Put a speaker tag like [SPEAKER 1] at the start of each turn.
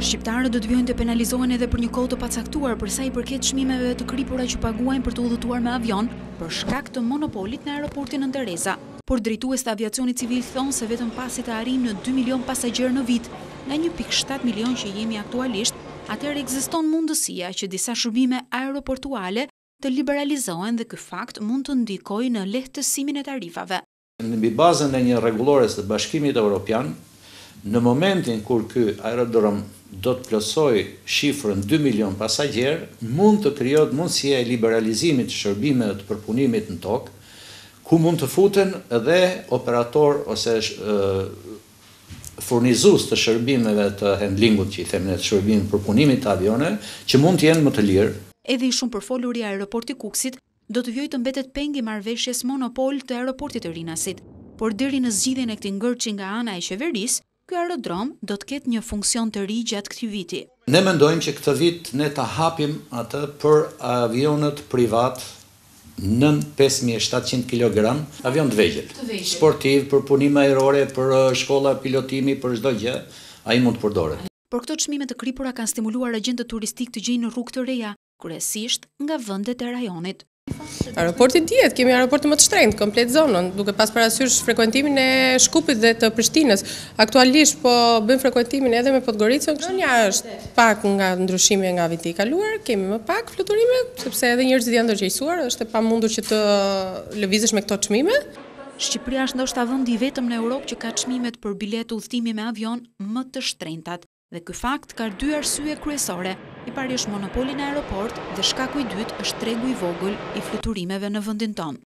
[SPEAKER 1] Shqiptarët do të vijnë të penalizohen edhe për një kohë të pacaktuar për sa i përket çmimeve të kripura që paguajnë për të udhëtuar me avion për shkak të monopolit në aeroportin Nën Tereza. Por drejtues të aviacionit civil thonë se vetëm pasi të arrijmë në 2 milion pasagjerë në vit, nga 1.7 milion që jemi aktualisht, atëherë ekziston mundësia që disa shërbime aeroportuale të liberalizohen dhe ky fakt mund të ndikojë në lehtësimin e tarifave.
[SPEAKER 2] Në mbi bazën e një rregullores të Bashkimit Evropian, në momentin kur ky aerodrom do të plotësoj shifrën 2 milion pasagjerë, mund të krijohet mundësia e liberalizimit të shërbimeve të përpunimit në tokë, ku mund të futen edhe operator ose furnizues të shërbimeve të handlingut, që i themi ne, të shërbimit të përpunimit të avioneve, që mund të jenë më të lirë.
[SPEAKER 1] Edhe i shumë përfolur i aeroporti Kukësit do të vijojë të mbetet peng i marrëveshjes monopol të aeroportit të Rinasit, por deri në zgjidhjen e këtij ngërçi nga ana e qeverisë, ky aerodrom do të ketë një funksion të ri gjatë këtij viti.
[SPEAKER 2] Ne mendojmë që këtë vit ne ta hapim atë për avionët privat nën 5700 kg, avion të vegjël, sportiv, për punime ajrore, për shkolla pilotimi, për çdo gjë, ai mund të përdoret.
[SPEAKER 1] Por këto çmime të kripura kanë stimuluar agjentët turistik të gjejnë në rrugë të reja, kryesisht nga vendet e rajonit.
[SPEAKER 3] Aeroporti dihet, kemi aeroportin më të shtrenjtë, komplet zonën, duke pas parasysh frekuentimin e Shkupit dhe të Prishtinës. Aktualisht po bëjmë frekuentimin edhe me Podgoricën. Rënja është pak nga ndryshimi nga viti i kaluar, kemi më pak fluturime, sepse edhe njerëzit janë ndërgjegjësuar, është e pamundur që të lëvizësh me këto çmime.
[SPEAKER 1] Shqipëria është ndoshta vendi i vetëm në Europë që ka çmimet për biletë udhëtimi me avion më të shtrenjtat. Dhe ky fakt ka 2 arsye kryesore. I pari është monopoli në aeroport dhe shkaku i dytë është tregu i vogël i fluturimeve në vendin tonë.